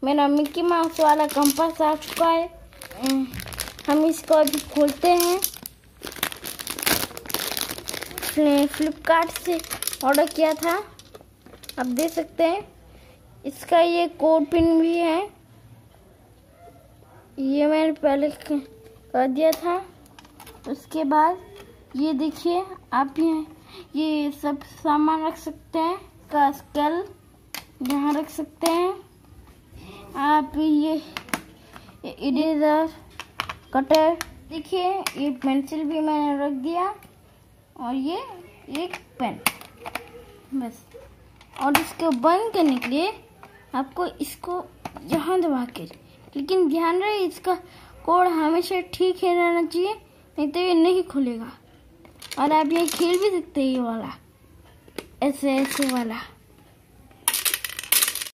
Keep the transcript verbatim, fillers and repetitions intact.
मेरा Mickey Mouse वाला compass आ चुका है। हम इसको अभी खोलते हैं। फ्लिपकार्ट से ऑर्डर किया था, आप देख सकते हैं। इसका ये कोड पिन भी है, ये मैंने पहले कर दिया था। उसके बाद ये देखिए, आप ये ये सब सामान रख सकते हैं। का स्केल यहाँ रख सकते हैं आप। ये इरेजर, कटर, देखिए ये पेंसिल भी मैंने रख दिया, और ये एक पेन बस। और इसको बंद करने के लिए आपको इसको यहाँ दबा के, लेकिन ध्यान रहे इसका कोड हमेशा ठीक है रहना चाहिए, नहीं तो ये नहीं खुलेगा। और आप ये खेल भी सकते हैं, ये वाला ऐसे ऐसे वाला।